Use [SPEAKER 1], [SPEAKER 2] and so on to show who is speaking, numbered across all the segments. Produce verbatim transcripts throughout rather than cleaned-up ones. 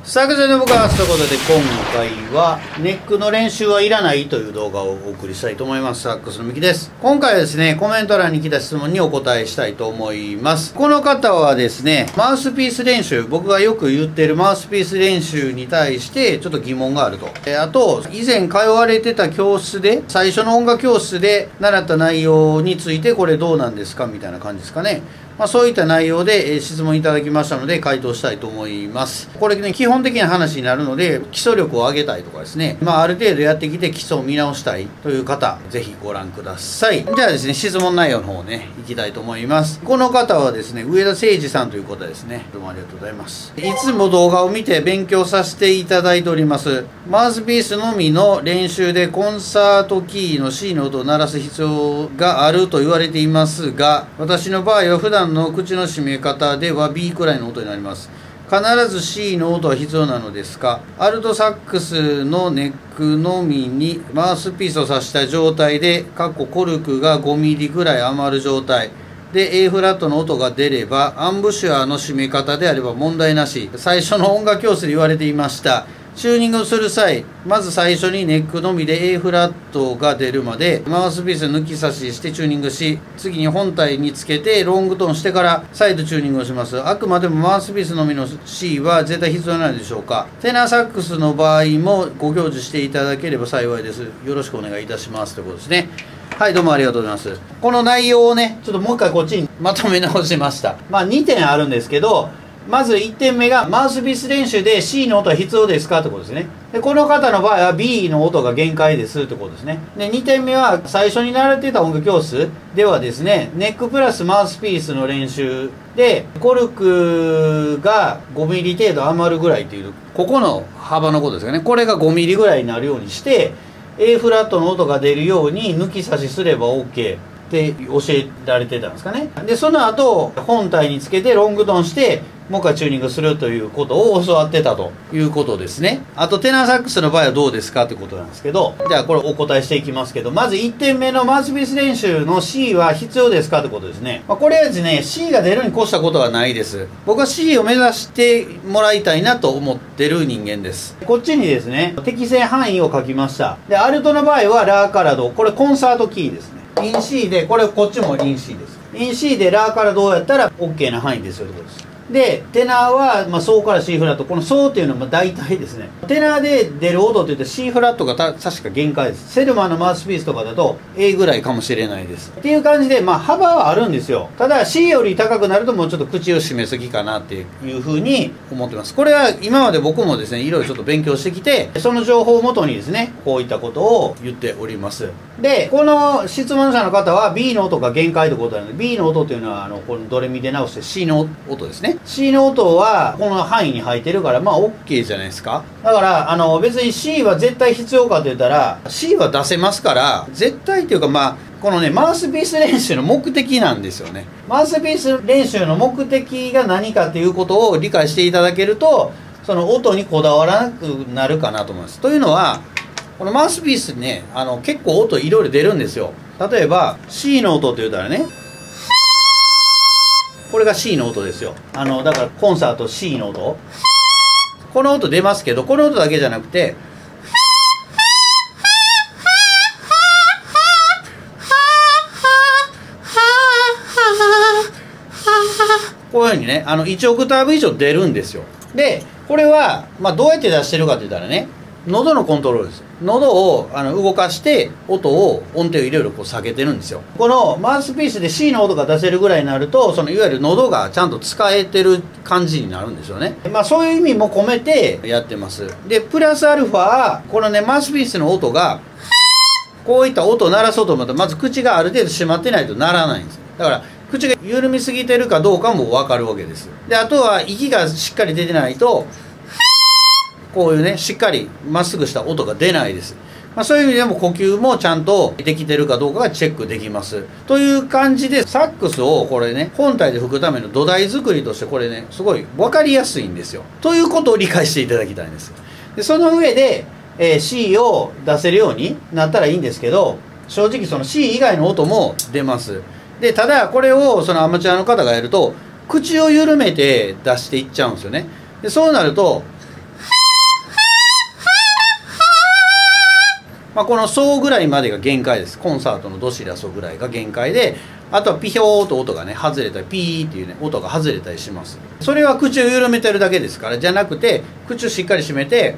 [SPEAKER 1] 作者の僕はということで今回はネックの練習はいらないという動画をお送りしたいと思います。サックスのミキです。今回はですね、コメント欄に来た質問にお答えしたいと思います。この方はですね、マウスピース練習、僕がよく言ってるマウスピース練習に対してちょっと疑問があると。えあと、以前通われてた教室で、最初の音楽教室で習った内容についてこれどうなんですかみたいな感じですかね。まあ、そういった内容で質問いただきましたので回答したいと思います。これね、基本的な話になるので、基礎力を上げたいとかですね、まあ、ある程度やってきて基礎を見直したいという方、ぜひご覧ください。じゃあですね、質問内容の方ね、いきたいと思います。この方はですね、上田誠二さんという方ですね。どうもありがとうございます。いつも動画を見て勉強させていただいております。マウスピースのみの練習でコンサートキーの C の音を鳴らす必要があると言われていますが、私の場合は普段の口の締め方では B くらいの音になります。必ず C の音は必要なのですか？アルトサックスのネックのみにマウスピースを挿した状態で、かっこコルクがごミリぐらい余る状態で A フラットの音が出れば、アンブシュアーの締め方であれば問題なし。最初の音楽教室で言われていました。チューニングをする際、まず最初にネックのみで A フラットが出るまでマウスピース抜き差ししてチューニングし、次に本体につけてロングトーンしてから再度チューニングをします。あくまでもマウスピースのみの C は絶対必要ないでしょうか？テナーサックスの場合もご表示していただければ幸いです。よろしくお願いいたしますということですね。はい、どうもありがとうございます。この内容をね、ちょっともう一回こっちにまとめ直しました。まあにてんあるんですけど、まずいってんめがマウスピース練習で C の音は必要ですかってことですね。で、この方の場合は B の音が限界ですってことですね。で、にてんめは最初に習っていた音楽教室ではですね、ネックプラスマウスピースの練習でコルクがごミリ程度余るぐらいっていう、ここの幅のことですよね。これがごミリぐらいになるようにして、A フラットの音が出るように抜き差しすれば OK。って教えられてたんですかね。で、その後本体につけてロングトーンしてもう一回チューニングするということを教わってたということですね。あとテナーサックスの場合はどうですかってことなんですけど、じゃあこれお答えしていきますけど、まずいってんめのマウスピース練習の C は必要ですかってことですね。まあ、これはですね、 C が出るに越したことはないです。僕は C を目指してもらいたいなと思ってる人間です。こっちにですね、適正範囲を書きました。で、アルトの場合はラからド、これコンサートキーですね。イン C で、これこっちもイン C です。イン C でラからドやったら OK な範囲ですよってことです。で、テナーは、まあ、ソから C フラット。このソっていうのは大体ですね。テナーで出る音って言って C フラットがた確か限界です。セルマンのマウスピースとかだと A ぐらいかもしれないです。っていう感じで、まあ幅はあるんですよ。ただ C より高くなるともうちょっと口を締めすぎかなっていうふうに思ってます。これは今まで僕もですね、いろいろちょっと勉強してきて、その情報をもとにですね、こういったことを言っております。で、この質問者の方は B の音が限界ということなので、ビー の音っていうのは、あの、このドレミで直して C の音ですね。C の音はこの範囲に入ってるから、まあ OK じゃないですか。だからあの別に C は絶対必要かって言ったら C は出せますから、絶対っていうか、まあこのね、マウスピース練習の目的なんですよね。マウスピース練習の目的が何かっていうことを理解していただけると、その音にこだわらなくなるかなと思います。というのは、このマウスピースね、あの結構音いろいろ出るんですよ。例えば C の音って言ったらね、これが C の音ですよ。あのだからコンサート C の音、この音出ますけど、この音だけじゃなくて、こういうふうにね、あのいちオクターブ以上出るんですよ。でこれは、まあ、どうやって出してるかって言ったらね、喉のコントロールです。喉をあの動かして音を音程をいろいろこう下げてるんですよ。このマウスピースで C の音が出せるぐらいになると、そのいわゆる喉がちゃんと使えてる感じになるんですよね。まあそういう意味も込めてやってます。でプラスアルファ、このねマウスピースの音がこういった音を鳴らそうと思ったら、まず口がある程度閉まってないと鳴らないんですよ。だから口が緩みすぎてるかどうかも分かるわけです。であとは息がしっかり出てないと、こういうね、しっかりまっすぐした音が出ないです。まあ、そういう意味でも呼吸もちゃんとできてるかどうかがチェックできます。という感じで、サックスをこれね、本体で吹くための土台作りとしてこれね、すごい分かりやすいんですよ。ということを理解していただきたいんです。で、その上で、えー、C を出せるようになったらいいんですけど、正直その C 以外の音も出ます。で、ただこれをそのアマチュアの方がやると、口を緩めて出していっちゃうんですよね。で、そうなると、 まあ、このソぐらいまでが限界です。コンサートのドシラソぐらいが限界で、あとはピヒョーと音がね外れたり、ピーっていうね音が外れたりします。それは口を緩めてるだけですから、じゃなくて口をしっかり閉めて、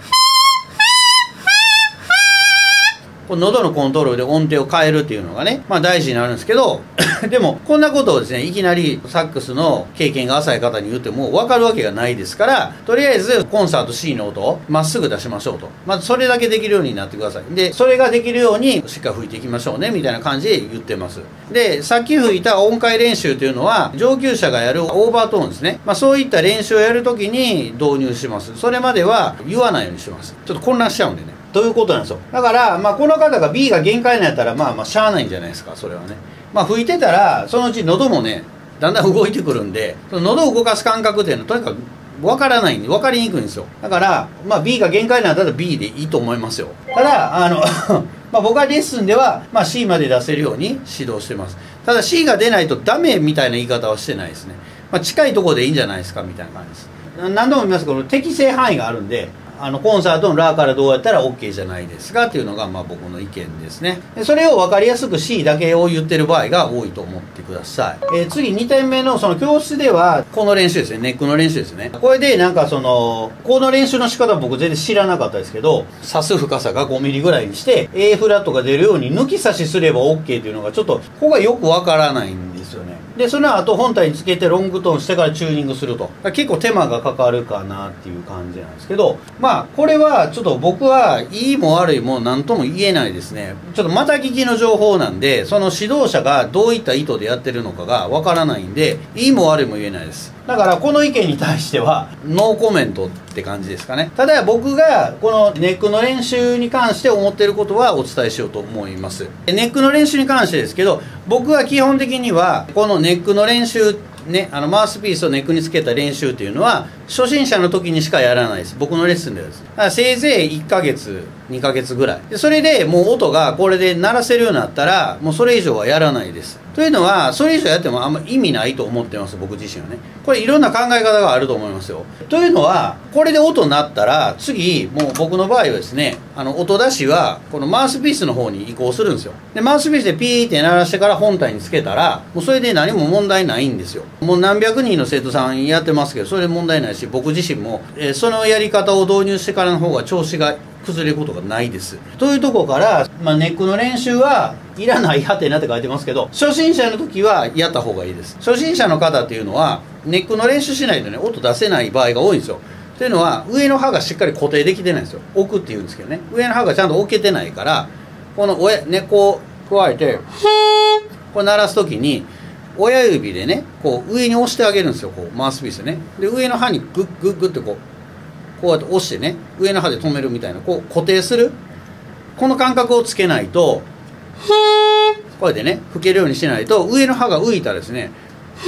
[SPEAKER 1] この喉のコントロールで音程を変えるっていうのがね、まあ大事になるんですけどでもこんなことをですねいきなりサックスの経験が浅い方に言っても分かるわけがないですから、とりあえずコンサート C の音をまっすぐ出しましょうと、まずそれだけできるようになってください。でそれができるようにしっかり吹いていきましょうねみたいな感じで言ってます。でさっき吹いた音階練習というのは上級者がやるオーバートーンですね、まあ、そういった練習をやるときに導入します。それまでは言わないようにします。ちょっと混乱しちゃうんでねということなんですよ。だから、まあ、この方が B が限界なんやったら、まあまあしゃあないんじゃないですか。それはね、まあ吹いてたらそのうち喉もねだんだん動いてくるんで、その喉を動かす感覚っていうのはとにかく分からないんで分かりにくいんですよ。だから、まあ、B が限界なんだったら B でいいと思いますよ。ただあのまあ僕はレッスンでは、まあ、C まで出せるように指導してます。ただ C が出ないとダメみたいな言い方はしてないですね。まあ、近いところでいいんじゃないですかみたいな感じです。何度も言いますけど適正範囲があるんで、あのコンサートのラからどうやったら OK じゃないですかっていうのがまあ僕の意見ですね。でそれを分かりやすく C だけを言ってる場合が多いと思ってください。えー、次にてんめのその教室ではこの練習ですね、ネックの練習ですね。これでなんかそのこの練習の仕方僕全然知らなかったですけど、刺す深さがごミリぐらいにして A フラットが出るように抜き差しすれば OK っていうのがちょっとここがよく分からないんですよね。でその後本体につけてロングトーンしてからチューニングすると結構手間がかかるかなっていう感じなんですけど、まあこれはちょっと僕はいいも悪いも何とも言えないですね。ちょっとまた聞きの情報なんで、その指導者がどういった意図でやってるのかがわからないんで、いいも悪いも言えないです。だからこの意見に対してはノーコメントって感じですかね。ただ僕がこのネックの練習に関して思っていることはお伝えしようと思います。ネックの練習に関してですけど、僕は基本的にはこのネックの練習ね、あのマウスピースをネックにつけた練習っていうのは初心者の時にしかやらないです。僕のレッスンではです。だからせいぜいいっかげつにかげつぐらいで、それでもう音がこれで鳴らせるようになったらもうそれ以上はやらないです。というのはそれ以上やってもあんま意味ないと思ってます、僕自身はね。これいろんな考え方があると思いますよ。というのはこれで音鳴ったら次もう僕の場合はですね、あの音出しはこのマウスピースの方に移行するんですよ。でマウスピースでピーって鳴らしてから本体につけたらもうそれで何も問題ないんですよ。もう何百人の生徒さんやってますけどそれで問題ないし、僕自身も、えー、そのやり方を導入してからの方が調子が崩れることがないです。というところから、まあ、ネックの練習はいらないはてなって書いてますけど、初心者の時はやった方がいいです。初心者の方っていうのはネックの練習しないとね音出せない場合が多いんですよ。というのは上の歯がしっかり固定できてないんですよ。置くっていうんですけどね、上の歯がちゃんと置けてないから、この親根っこを加えてこう鳴らす時に親指でねこう上に押してあげるんですよ、こうマウスピースでね。で上の歯にグッグッグッってこうこうやって押してね上の歯で止めるみたいな、こう固定するこの感覚をつけないと、こうやってね吹けるようにしないと上の歯が浮いたらですね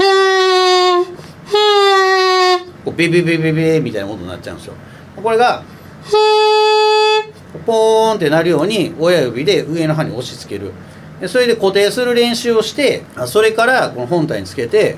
[SPEAKER 1] こうビビビビビみたいな音になっちゃうんですよ。これがポーンってなるように親指で上の歯に押し付ける。でそれで固定する練習をして、それからこの本体につけて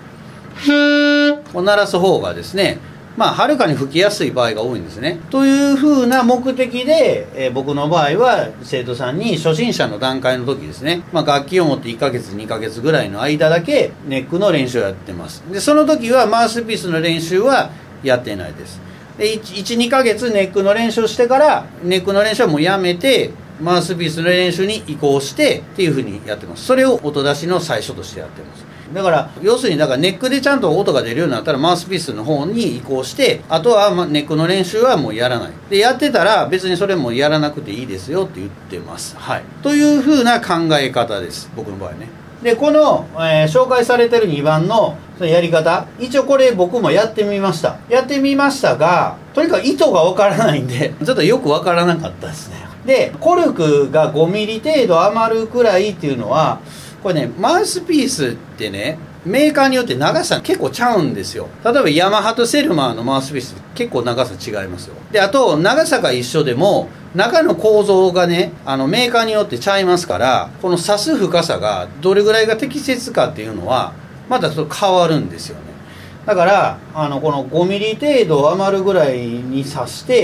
[SPEAKER 1] こう鳴らす方がですね、まあはるかに吹きやすい場合が多いんですね。というふうな目的で、えー、僕の場合は生徒さんに初心者の段階の時ですね、まあ、楽器を持っていっかげつにかげつぐらいの間だけネックの練習をやってます。でその時はマウスピースの練習はやってないです。でいち、にかげつネックの練習をしてからネックの練習はもうやめてマウスピースの練習に移行してっていうふうにやってます。それを音出しの最初としてやってます。だから要するにだからネックでちゃんと音が出るようになったらマウスピースの方に移行して、あとはネックの練習はもうやらないで、やってたら別にそれもやらなくていいですよって言ってます。はい、というふうな考え方です、僕の場合ね。でこの、えー、紹介されてるにばんのそのやり方、一応これ僕もやってみましたやってみましたが、とにかく意図がわからないんでちょっとよくわからなかったですね。でコルクがごミリ程度余るくらいっていうのは、これねマウスピースってねメーカーによって長さ結構ちゃうんですよ。例えばヤマハとセルマーのマウスピース結構長さ違いますよ。であと長さが一緒でも中の構造がねあのメーカーによってちゃいますから、この刺す深さがどれぐらいが適切かっていうのはまたちょっと変わるんですよね。だからあのこのごミリ程度余るぐらいに刺して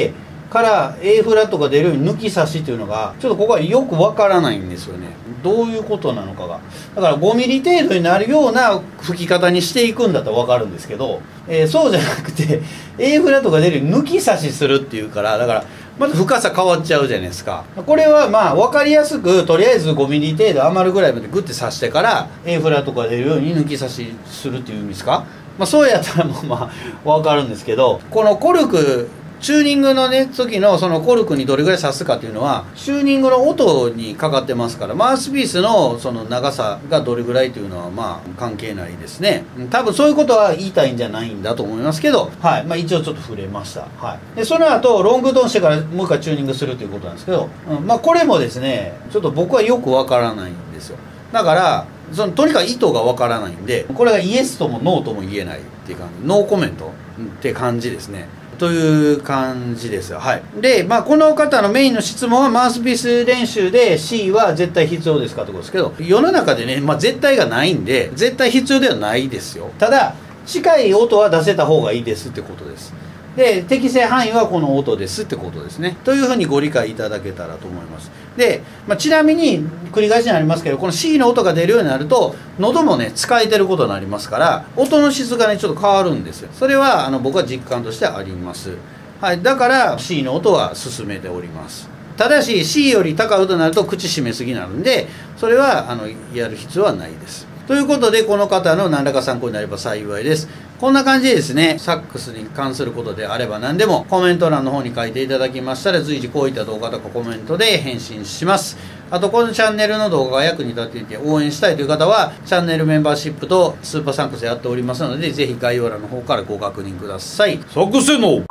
[SPEAKER 1] から A フラットが出るように抜き差しっていうのがちょっとここはよくわからないんですよね。どういうことなのかが。だからごミリ程度になるような吹き方にしていくんだったらわかるんですけど、えー、そうじゃなくて A フラットが出るように抜き差しするっていうから、だからまず深さ変わっちゃうじゃないですか。これはまあ分かりやすくとりあえずごミリ程度余るぐらいまでグッて刺してから A フラットが出るように抜き差しするっていう意味ですか。まあ、そうやったらもうまあ分かるんですけど、このコルクチューニングのね時のそのコルクにどれぐらい刺すかっていうのはチューニングの音にかかってますから、マウスピースのその長さがどれぐらいというのはまあ関係ないですね。多分そういうことは言いたいんじゃないんだと思いますけど、はい、まあ、一応ちょっと触れました。はい、でその後ロングトーンしてからもう一回チューニングするということなんですけど、うん、まあこれもですねちょっと僕はよくわからないんですよ。だからそのとにかく意図がわからないんで、これがイエスともノーとも言えないっていう感じ、ノーコメントって感じですね。という感じですよ。はい。で、まあ、この方のメインの質問はマウスピース練習で C は絶対必要ですかってことですけど、世の中でね、まあ、絶対がないんで絶対必要ではないですよ。ただ近い音は出せた方がいいですってことです。で適正範囲はこの音ですってことですね。というふうにご理解いただけたらと思います。で、まあ、ちなみに繰り返しになりますけど、この C の音が出るようになると喉もね使えてることになりますから、音の質がねちょっと変わるんですよ。それはあの僕は実感としてあります。はい、だから C の音は進めております。ただし C より高い音になると口閉めすぎになるんで、それはあのやる必要はないです。ということでこの方の何らか参考になれば幸いです。こんな感じでですね、サックスに関することであれば何でもコメント欄の方に書いていただきましたら随時こういった動画とかコメントで返信します。あとこのチャンネルの動画が役に立っていて応援したいという方はチャンネルメンバーシップとスーパーサンクスやっておりますので、ぜひ概要欄の方からご確認ください。サクセの